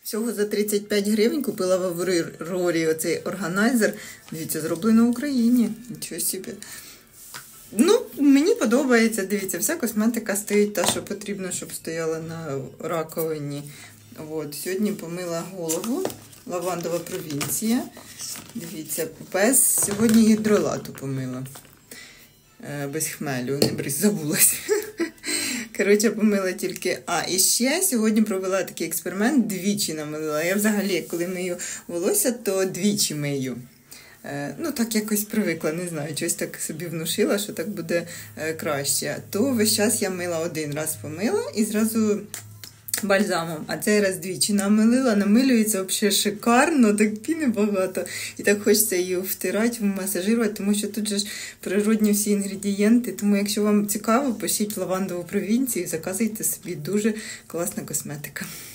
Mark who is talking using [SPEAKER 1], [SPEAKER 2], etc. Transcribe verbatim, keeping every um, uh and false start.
[SPEAKER 1] Всього за тридцять п'ять гривень купила в Аврорі оцей органайзер. Дивіться, зроблено в Україні. Нічого собі. Ну, мені подобається, дивіться, вся косметика стоїть та, що потрібно, щоб стояла на раковині. От, сьогодні помила голову. Лавандова провінція. Дивіться, без сьогодні гідролату помила. Без хмелю, не брись, забулась. Коротше, помила тільки... А, і ще сьогодні провела такий експеримент, двічі намилила. Я взагалі, коли мию волосся, то двічі мию. Е, ну, так якось привикла, не знаю, щось так собі внушила, що так буде е, краще. То весь час я мила один раз помила і зразу бальзамом. А цей раз двічі намилила, намилюється взагалі шикарно, так піни багато. І так хочеться її втирати, масажирувати, тому що тут же ж природні всі інгредієнти. Тому якщо вам цікаво, пишіть в лавандову провінцію, заказуйте собі, дуже класна косметика.